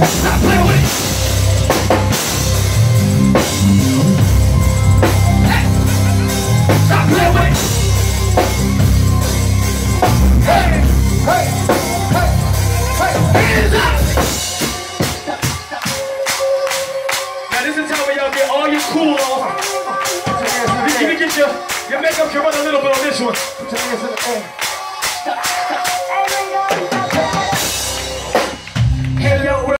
Stop playing with it. Hey. Stop playing with it. Hey, hey, hey, hey. Hands up. Now this is the time where y'all get all your cool off. You can get your makeup can run a little bit on this one. Put your hands in the air. Stop, stop.